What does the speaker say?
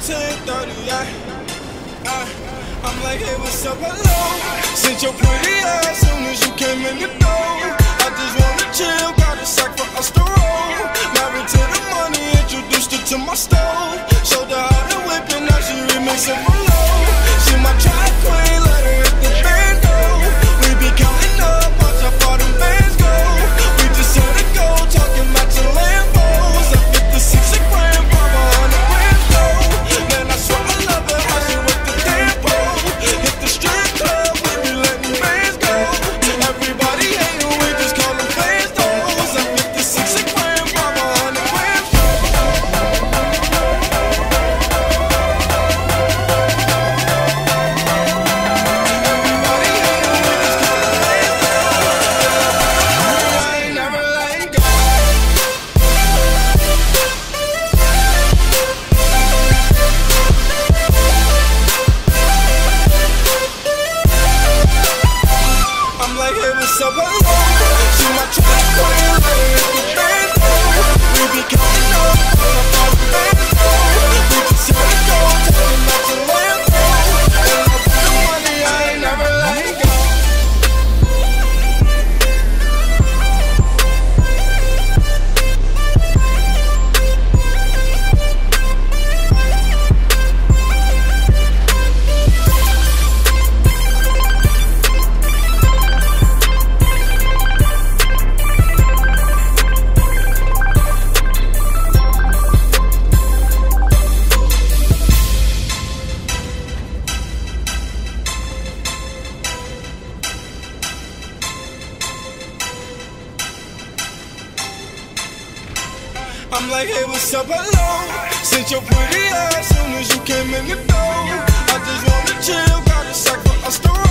10:30, I'm like, hey, what's up, hello? Sent your pretty ass soon as you came in the door. I just wanna chill, got a sack for us to roll. Married to the money, introduced her to my stove. Showed her how to whip and now she remixing for low. She my track queen, let her hit the bando. We be counting up, watch how far them bands go. We just hit the goal, talking about your Lambos. I 56 a gram, 500 grams low. Man, I swear I love her, how she with the tempo. Hit the strip club, we be letting bands go. Everybody hatin', we just call them fans those. I 56 a gram, 500 grams low. Everybody hatin', we just call them fans those. I ain't never letting go. I'm like, hey, what's up, hello? She my track queen, let her hit the bando. We be counting up, all of our bands go. We just hit the goal, talking about your Lambo. And I put the money, I ain't never letting go. I'm like, hey, what's up, hello? Sent your pretty ass soon as you came in the door. I just wanna chill, got a sack for us to roll.